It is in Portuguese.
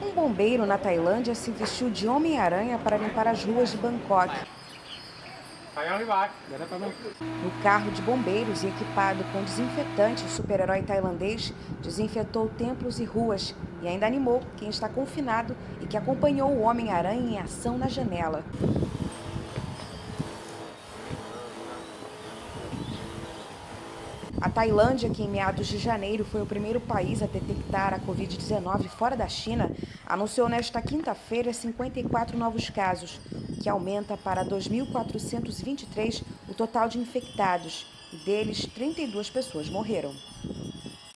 Um bombeiro na Tailândia se vestiu de Homem-Aranha para limpar as ruas de Bangkok. No carro de bombeiros e equipado com desinfetante, o super-herói tailandês desinfetou templos e ruas e ainda animou quem está confinado e que acompanhou o Homem-Aranha em ação na janela. A Tailândia, que em meados de janeiro foi o primeiro país a detectar a Covid-19 fora da China, anunciou nesta quinta-feira 54 novos casos, o que aumenta para 2.423 o total de infectados, e deles 32 pessoas morreram.